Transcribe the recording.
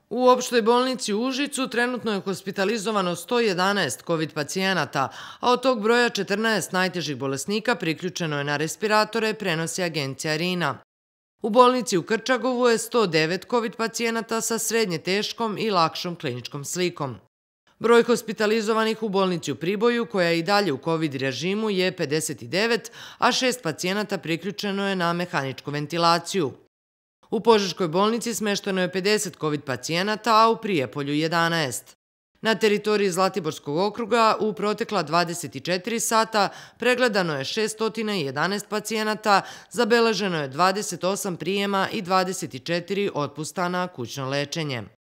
U opštoj bolnici u Užicu trenutno je hospitalizovano 111 COVID pacijenata, a od tog broja 14 najtežih bolesnika priključeno je na respiratore, prenosi agencija RINA. U bolnici u Krčagovu je 109 COVID pacijenata sa srednje teškom i lakšom kliničkom slikom. Broj hospitalizovanih u bolnici u Priboju, koja je i dalje u COVID režimu, je 59, a 6 pacijenata priključeno je na mehaničku ventilaciju. U Požeškoj bolnici smešteno je 50 COVID pacijenata, a u Prijepolju 11. Na teritoriji Zlatiborskog okruga u protekla 24 sata pregledano je 611 pacijenata, zabeleženo je 28 prijema i 24 otpusta na kućno lečenje.